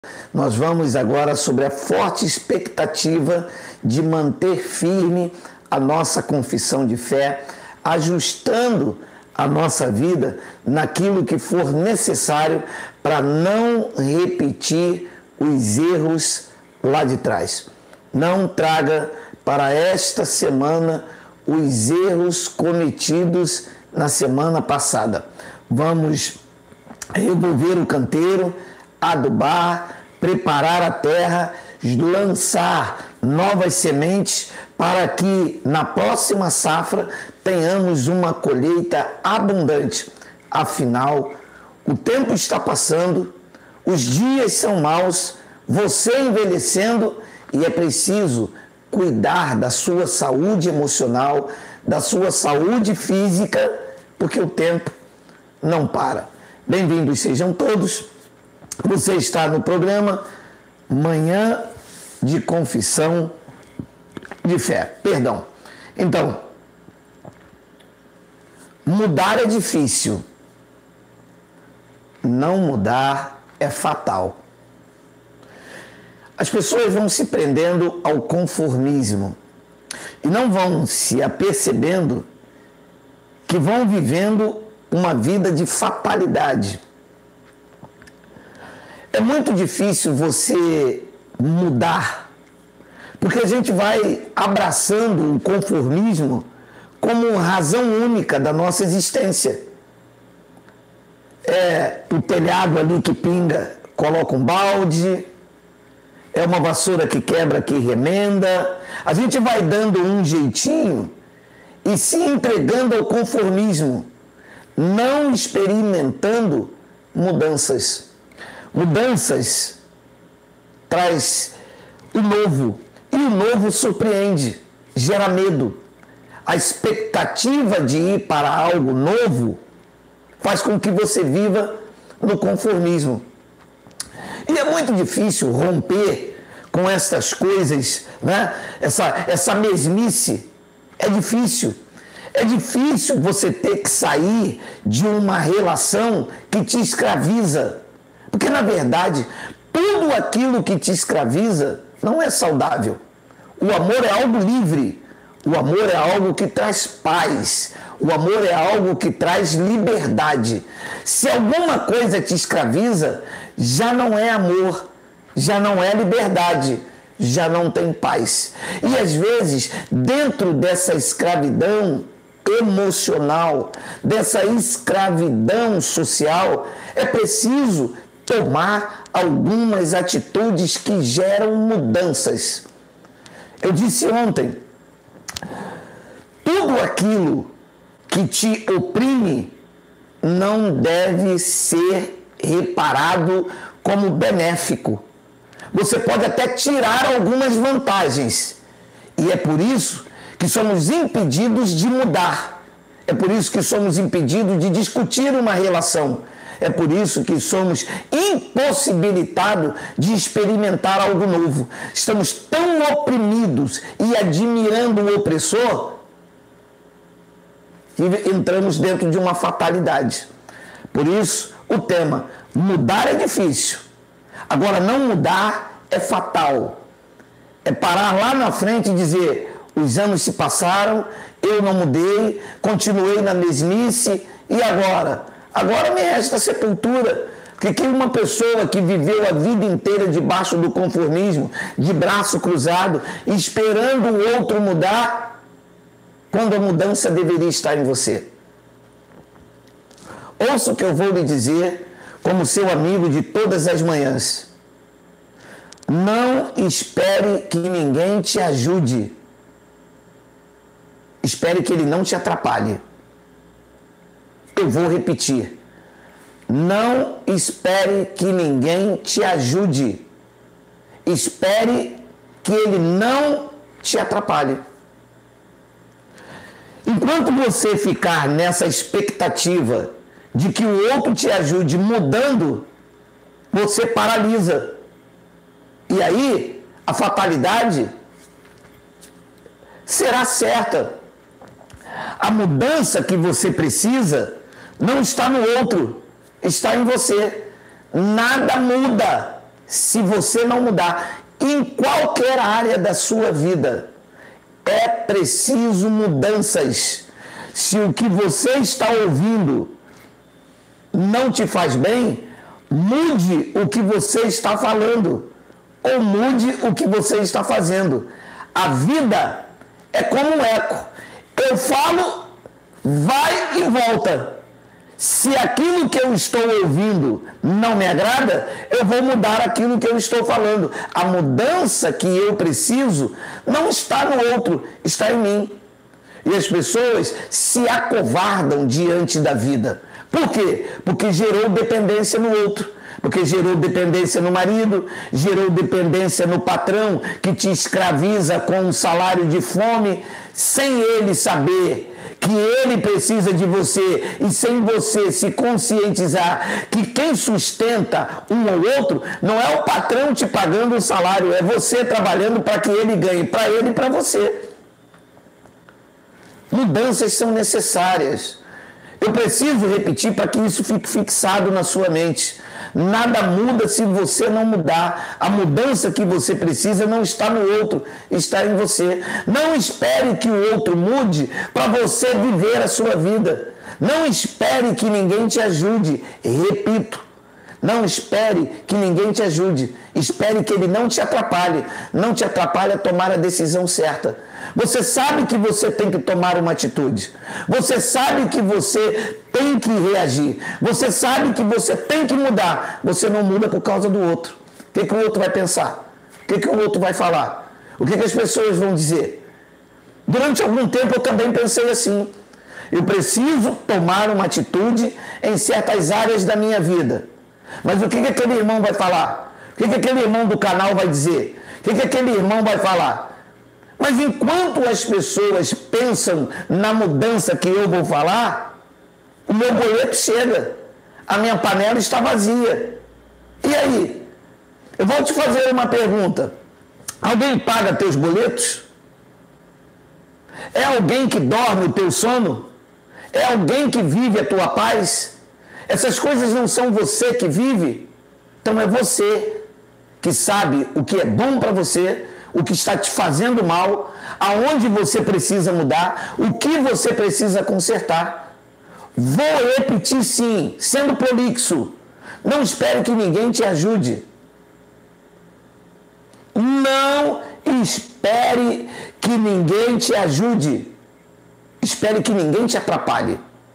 Nós vamos agora sobre a forte expectativa de manter firme a nossa confissão de fé, ajustando a nossa vida naquilo que for necessário para não repetir os erros lá de trás. Não traga para esta semana os erros cometidos na semana passada. Vamos revolver o canteiro, adubar, preparar a terra, lançar novas sementes para que na próxima safra tenhamos uma colheita abundante. Afinal, o tempo está passando, os dias são maus, você envelhecendo e é preciso cuidar da sua saúde emocional, da sua saúde física, porque o tempo não para. Bem-vindos sejam todos. Você está no programa Manhã de Confissão de Fé. Perdão. Então, mudar é difícil. Não mudar é fatal. As pessoas vão se prendendo ao conformismo e não vão se apercebendo que vão vivendo uma vida de fatalidade. É muito difícil você mudar, porque a gente vai abraçando o conformismo como razão única da nossa existência. É o telhado ali que pinga, coloca um balde, é uma vassoura que quebra, que remenda. A gente vai dando um jeitinho e se entregando ao conformismo, não experimentando mudanças. Mudanças traz o novo, e o novo surpreende, gera medo. A expectativa de ir para algo novo faz com que você viva no conformismo. E é muito difícil romper com essas coisas, né? Essa mesmice. É difícil. É difícil você ter que sair de uma relação que te escraviza. Porque, na verdade, tudo aquilo que te escraviza não é saudável. O amor é algo livre. O amor é algo que traz paz. O amor é algo que traz liberdade. Se alguma coisa te escraviza, já não é amor, já não é liberdade, já não tem paz. E, às vezes, dentro dessa escravidão emocional, dessa escravidão social, é preciso tomar algumas atitudes que geram mudanças. Eu disse ontem, tudo aquilo que te oprime não deve ser reparado como benéfico. Você pode até tirar algumas vantagens. E é por isso que somos impedidos de mudar. É por isso que somos impedidos de discutir uma relação. É por isso que somos impossibilitados de experimentar algo novo. Estamos tão oprimidos e admirando o opressor que entramos dentro de uma fatalidade. Por isso, o tema, mudar é difícil. Agora, não mudar é fatal. É parar lá na frente e dizer, os anos se passaram, eu não mudei, continuei na mesmice, e agora? Agora me resta sepultura. Porque uma pessoa que viveu a vida inteira debaixo do conformismo, de braço cruzado, esperando o outro mudar, quando a mudança deveria estar em você. Ouça o que eu vou lhe dizer, como seu amigo de todas as manhãs. Não espere que ninguém te ajude. Espere que ele não te atrapalhe. Eu vou repetir. Não espere que ninguém te ajude. Espere que ele não te atrapalhe. Enquanto você ficar nessa expectativa de que o outro te ajude mudando, você paralisa. E aí, a fatalidade será certa. A mudança que você precisa não está no outro, está em você. Nada muda se você não mudar em qualquer área da sua vida. É preciso mudanças. Se o que você está ouvindo não te faz bem, mude o que você está falando ou mude o que você está fazendo. A vida é como um eco. Eu falo, vai e volta. Se aquilo que eu estou ouvindo não me agrada, eu vou mudar aquilo que eu estou falando. A mudança que eu preciso não está no outro, está em mim. E as pessoas se acovardam diante da vida. Por quê? Porque gerou dependência no outro. Porque gerou dependência no marido, gerou dependência no patrão que te escraviza com um salário de fome, sem ele saber que ele precisa de você e sem você se conscientizar que quem sustenta um ou outro não é o patrão te pagando o salário, é você trabalhando para que ele ganhe, para ele e para você. Mudanças são necessárias. Eu preciso repetir para que isso fique fixado na sua mente. Nada muda se você não mudar. A mudança que você precisa não está no outro, está em você. Não espere que o outro mude para você viver a sua vida. Não espere que ninguém te ajude. Repito, não espere que ninguém te ajude. Espere que ele não te atrapalhe. Não te atrapalhe a tomar a decisão certa. Você sabe que você tem que tomar uma atitude. Você sabe que você tem que reagir. Você sabe que você tem que mudar. Você não muda por causa do outro. O que o outro vai pensar? O que o outro vai falar? O que as pessoas vão dizer? Durante algum tempo eu também pensei assim. Eu preciso tomar uma atitude em certas áreas da minha vida. Mas o que aquele irmão vai falar? O que aquele irmão do canal vai dizer? O que aquele irmão vai falar? Mas enquanto as pessoas pensam na mudança que eu vou falar, o meu boleto chega, a minha panela está vazia. E aí? Eu vou te fazer uma pergunta. Alguém paga teus boletos? É alguém que dorme o teu sono? É alguém que vive a tua paz? Essas coisas não são você que vive? Então é você que sabe o que é bom para você, o que está te fazendo mal, aonde você precisa mudar, o que você precisa consertar. Vou repetir sim, sendo prolixo. Não espere que ninguém te ajude. Não espere que ninguém te ajude. Espere que ninguém te atrapalhe.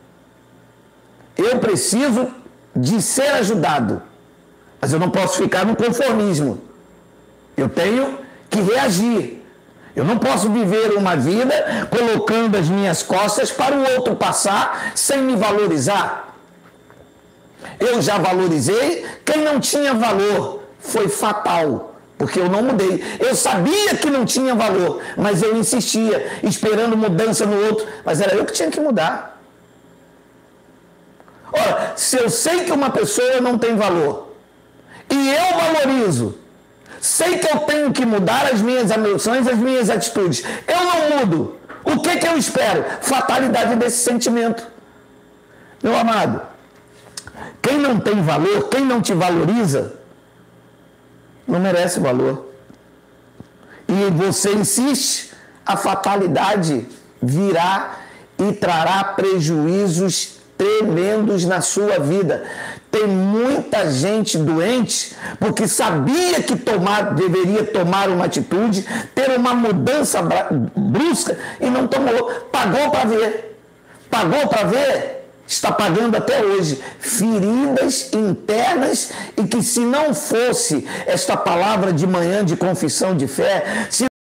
Eu preciso de ser ajudado, mas eu não posso ficar no conformismo. Eu tenho que reagir. Eu não posso viver uma vida colocando as minhas costas para o outro passar sem me valorizar. Eu já valorizei quem não tinha valor. Foi fatal, porque eu não mudei. Eu sabia que não tinha valor, mas eu insistia, esperando mudança no outro. Mas era eu que tinha que mudar. Ora, se eu sei que uma pessoa não tem valor e eu valorizo, sei que eu tenho que mudar as minhas emoções, as minhas atitudes. Eu não mudo. O que eu espero? Fatalidade desse sentimento. Meu amado, quem não tem valor, quem não te valoriza, não merece valor. E você insiste, a fatalidade virá e trará prejuízos tremendos na sua vida. Tem muita gente doente porque sabia que deveria tomar uma atitude, ter uma mudança brusca e não tomou. Pagou para ver. Pagou para ver. Está pagando até hoje. Feridas internas e que se não fosse esta palavra de manhã de confissão de fé, se